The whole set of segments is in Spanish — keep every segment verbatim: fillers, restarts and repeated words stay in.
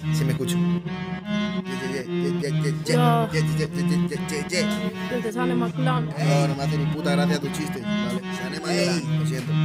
Si me escucho. Desde Sane McClan. No, no me hace ni puta gracia tu chiste. Vale, Sane McClan, lo siento.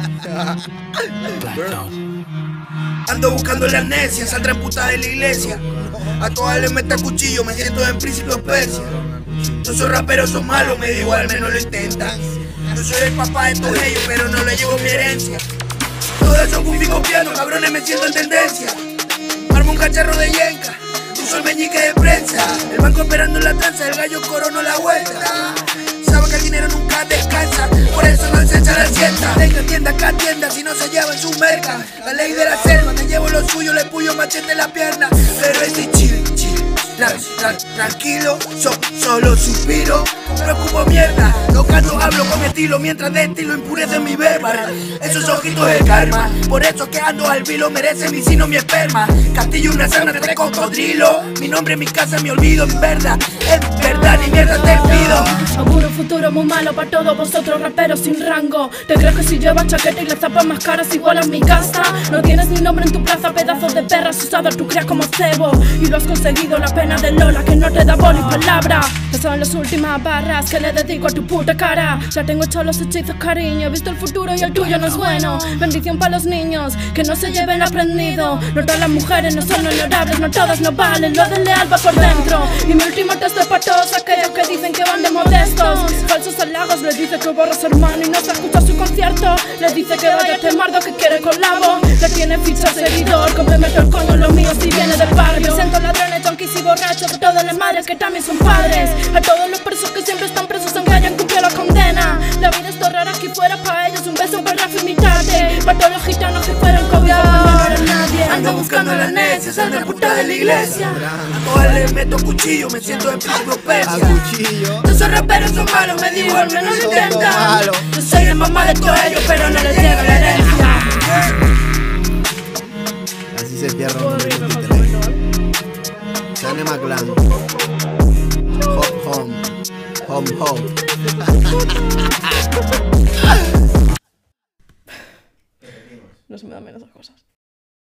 Ando buscando la amnesia, saldrá puta de la iglesia. A todas les mete cuchillo, me siento en Príncipe de Persia. No soy rapero, son malos, me digo, al menos lo intentan. Yo soy el papá de todos ellos, pero no le llevo mi herencia. Todos son goofy copiando, cabrones, me siento en tendencia. Armo un cacharro de yenca, uso el meñique de prensa. El banco esperando en la tranza, el gallo coronó la vuelta. Sabe que el dinero nunca descansa, por eso no se echa la siesta. Tenga tienda, acá tienda, si no se lleva en su merca. La ley de la selva, me llevo lo suyo, le puyo machete en la pierna. Pero ese chill, chill, tra, tra, tranquilo, so, solo suspiro. No preocupo mierda, no canto, hablo con mi estilo, mientras de estilo impurece mi verba. Esos ojitos de karma, por eso que ando al vilo, merece mi sino mi esperma. Castillo una sana de cocodrilo, mi nombre, mi casa, mi olvido, en verdad, en verdad, ni mierda te pido. Auguro un futuro muy malo para todos vosotros raperos sin rango. ¿Te crees que si llevas chaqueta y las zapas más caras igualan mi casta? No tienes ni nombre en tu plaza, pedazos de perras usadas tú creas como cebo. Y lo has conseguido, la pena de Lola que no te da boli palabra. Esas son las últimas barras que le dedico a tu puta cara. Ya tengo hechos los hechizos, cariño, he visto el futuro y el tuyo no es bueno. Bendición para los niños, que no se lleven aprendido. No todas las mujeres no son honorables, no todas no valen, lo del leal va por dentro. Y mi último texto es para todos aquellos que dicen que van de modestos. Falsos halagos, le dice que borra a su hermano y no se escucha su concierto. Le dice que vaya este mardo que quiere colabo. Le tiene ficha seguidor, complemento el coño, lo mío si viene del barrio. Presento ladrones, junkies y borrachos, a todas las madres que también son padres. A todos los presos que siempre están presos aunque hayan cumplido la condena. La vida es torrara aquí fuera para ellos, un beso para Rafa y mi tarde. Para todos los gitanos que fueron cobiados cuando no eran nadie. Ando buscando la amnesia, sal de puta de la iglesia. A todas les meto cuchillo, me siento en Príncipe de Persia. Cuchillo. Todos esos raperos son malos, me digo, al menos lo intentan. Yo soy el mamá de todos ellos, pero no les llega la herencia. Así se cierra un Sane McClan. Home, home. Home, home. No se me dan menos las cosas.